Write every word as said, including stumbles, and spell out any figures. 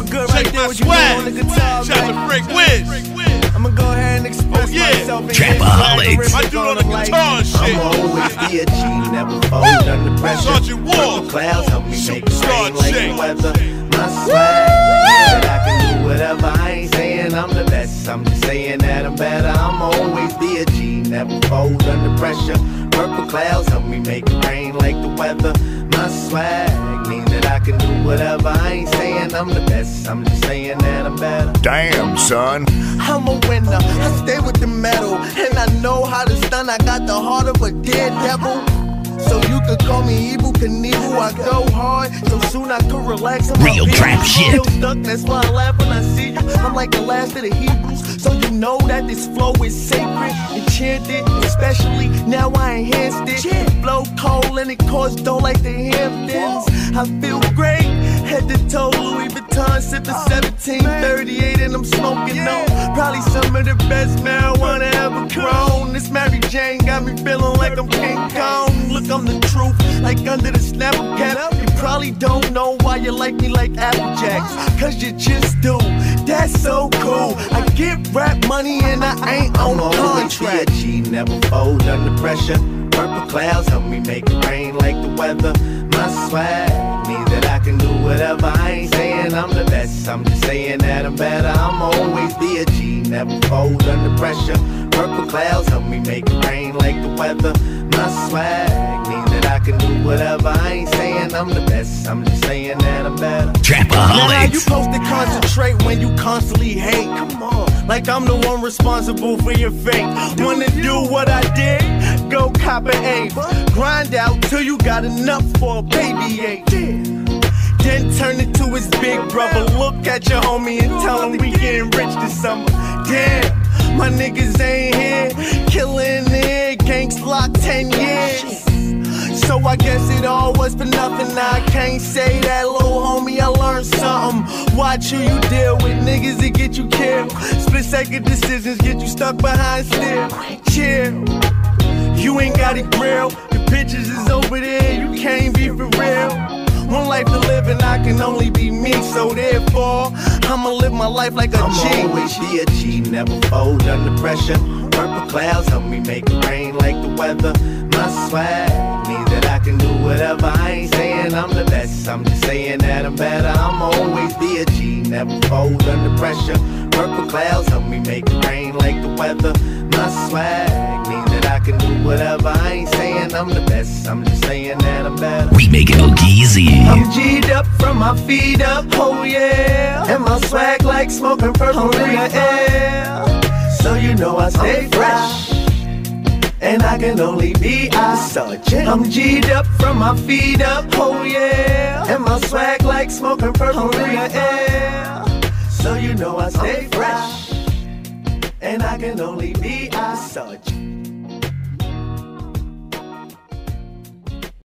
sound good right Check there my with you on the swag. guitar, Shout to man. Frank Wiz. I'ma go ahead and express Oh, yeah. myself. Trapaholics. My dude on the guitar shit. I'ma always be a G, never fold under pressure. Sergeant Wolf. Purple clouds help me make it Superstar rain like J. the weather. My swag, that I can do whatever. I ain't saying I'm the best, I'm just saying that I'm better. I'ma always be a G, never fold under pressure. Purple clouds help me make it rain like the weather. My swag means that I can do whatever. I ain't saying I'm the best, I'm just saying that I'm better. Damn, son. I'm a winner, I stay with the metal, and I know how to stun. I got the heart of a daredevil. So you could call me Evel Knievel. I go hard, so soon I could relax. I'm Real trap shit. Stuck, that's why I laugh when I see you. I'm like the last of the Hebrews, so you know that this flow is sacred, enchanted, especially now I enhanced it. Flow cold and it caused dough like the Hamptons. I feel great, head to toe, Louis Vuitton, sipping seventeen thirty-eight, and I'm smoking on probably some of the best marijuana ever grown. This Mary Jane got me feeling like I'm King Kong. Look, I'm the truth, like under the Snapple cap. You probably don't know why you like me like Apple Jacks, cause you just do. That's so cool. I get rap money and I ain't on I'ma always be a contract. G, never fold under pressure. Purple clouds help me make it rain like the weather. My swag means that I can do whatever. I ain't saying I'm the best, I'm just saying that I'm better. I'ma always be a G, never fold under pressure. Purple clouds help me make it rain like the weather. My swag means that I can do whatever. I ain't saying I'm the best, I'm just saying that I'm better. Now you Trapaholics. supposed to concentrate when you constantly hate. Come on, like I'm the one responsible for your fate. Wanna do what I did? Go cop an eight. Grind out till you got enough for a baby eight. Then turn it to his big brother. Look at your homie and tell him we getting rich this summer. Damn, my niggas ain't here. Killing it, gangs locked ten years. So I guess it all was for nothing. Now I can't say that, little homie, I learned something. Watch who you deal with, niggas that get you killed. Split second decisions get you stuck behind still. Chill, you ain't got it real. The bitches is over there, you can't be for real. One life to live and I can only be me. So therefore, I'ma live my life like a G. I'ma always be a G, never fold under pressure. Purple clouds help me make it rain like the weather. My swag means that I can do whatever. I ain't saying I'm the best, I'm just saying that I'm better. I'ma always be a G, never fold under pressure. Purple clouds help me make it rain like the weather. My swag means that I can do whatever. I ain't saying I'm the best, I'm just saying that I'm better. We make it look easy. I'm G'd up from my feet up, oh yeah. And my swag like smoking purple in the air. So you know I stay fresh, and I can only be a sergeant. I'm G'd up from my feet up, oh yeah. And my swag like smoking purple in the air. So you know I stay fresh, and I can only be a sergeant.